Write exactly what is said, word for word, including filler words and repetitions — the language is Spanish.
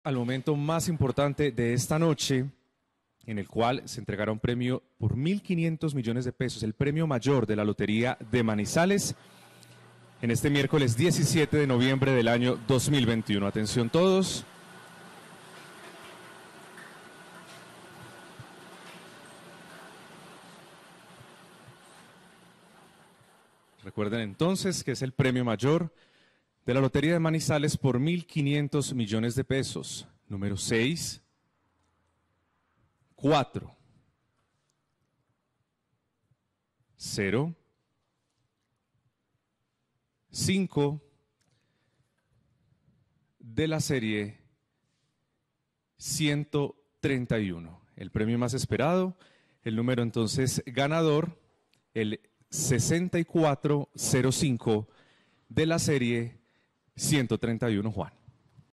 al momento más importante de esta noche, en el cual se entregará un premio por mil quinientos millones de pesos, el premio mayor de la Lotería de Manizales, en este miércoles diecisiete de noviembre del año dos mil veintiuno. Atención todos. Recuerden entonces que es el premio mayor de la Lotería de Manizales por mil quinientos millones de pesos. Número seis, cuatro, cero, cinco, de la serie ciento treinta y uno. El premio más esperado, el número entonces ganador, el sesenta y cuatro cero cinco de la serie ciento treinta y uno, Juan.